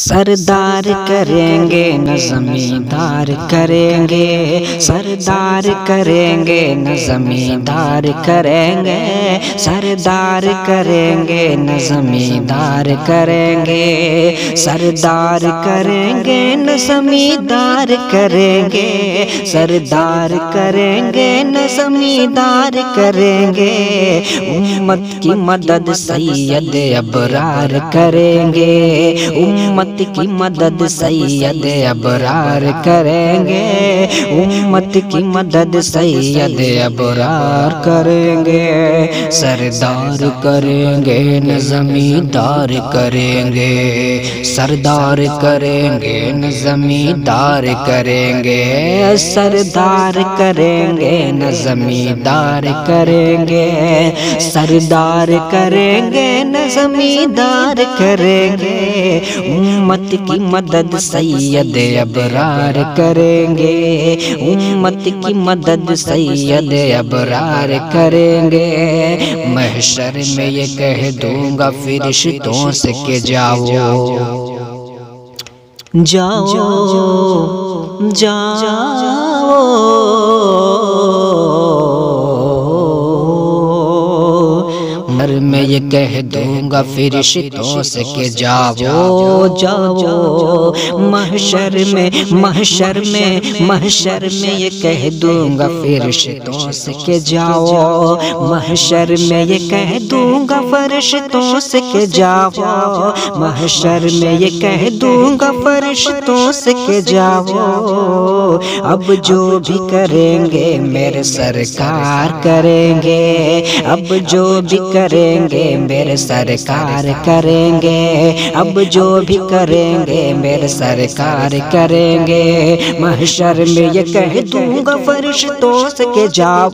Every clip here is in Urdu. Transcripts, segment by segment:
سردار کریں گے نہ زمیندار کریں گے، سردار کریں گے نہ زمیندار کریں گے، سردار کریں گے نہ زمیندار کریں گے، سردار کریں گے نہ زمیندار کریں گے، سردار کریں گے نہ زمیندار کریں گے، امت کی مدد سید ابرار کریں گے، امت کی مدد سید ابرار کریں گے، امت کی مدد سید ابرار کریں گے، سردار کریں گے نہ زمیندار کریں گے، سردار کریں گے نہ زمیندار کریں گے، سردار کریں گے نہ زمیندار کریں گے، سردار کریں گے نہ زمیندار کریں گے، امت کی مدد سید ابرار کریں گے، امت کی مدد سید ابرار کریں گے، محشر میں یہ کہہ دوں گا فرشتوں سے کہ جاؤ جاؤ جاؤ میں یہ کہہ دوں گا فرشتوں سے کہ جاؤ جاؤ، محشر میں محشر میں محشر میں یہ کہہ دوں گا فرشتوں سے کہ جاؤ، محشر میں یہ کہہ دوں گا فرشتوں سے کہ جاؤ، محشر میں یہ کہہ دوں گا فرشتوں سے کہ جاؤ، اب جو بھی کریں گے میرے سرکار کریں گے، اب جو بھی کریں گے میرے سرکار کریں گے، اب جو بھی کریں گے میرے سرکار کریں گے، محشر میں یہ کہہ دوں گا فرشتوں سے کہ جاؤ،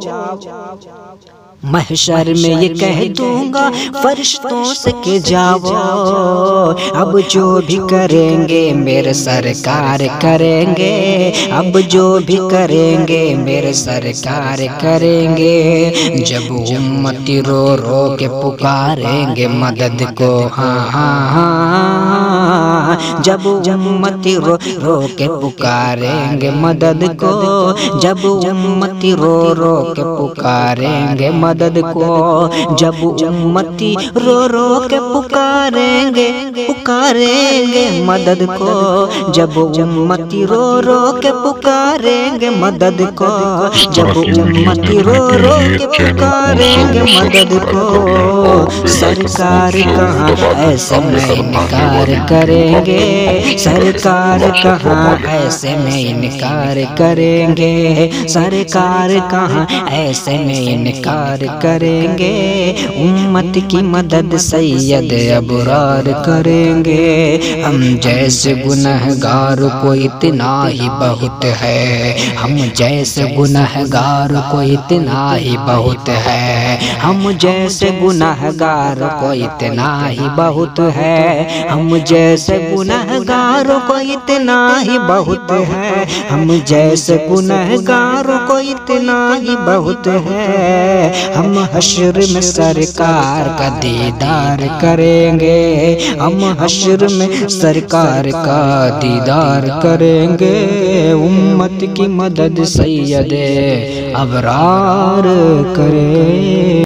محشر میں یہ کہہ دوں گا فرشتوں سے کہ جاؤ، اب جو بھی کریں گے میرے سرکار کریں گے، اب جو بھی کریں گے میرے سرکار کریں گے، جب امتی رو رو کے پکاریں گے مدد کو، ہاں ہاں ہاں، جب امتی رو رو کے پکاریں گے مدد کو، جب امتی رو رو کے پکاریں گے مدد کو، جب امتی رو رو کے پکاریں گے مدد کو، جب امتی رو رو کے پکاریں گے مدد کو، جب امتی رو رو کے پکاریں گے مدد کو، سرکار کہاں ایسے میں انکار کریں گے، سرکار کہاں ایسے میں انکار کریں گے، سرکار کہاں ایسے میں انکار کریں گے، امت کی مدد سید ابرار کریں گے، ہم جیسے گنہگار کو اتنا ہی بہت ہے، ہم جیسے گنہگار کو اتنا ہی بہت ہے، ہم جیسے گنہگار کو اتنا ہی بہت ہے، ہم جیسے گنہگار کو اتنا ہی بہت ہے، ہم جیسے گنہگار کو اتنا ہی بہت ہے، ہم حشر میں سرکار کا دیدار کریں گے، ہم حشر میں سرکار کا دیدار کریں گے، امت کی مدد سید ابرار کریں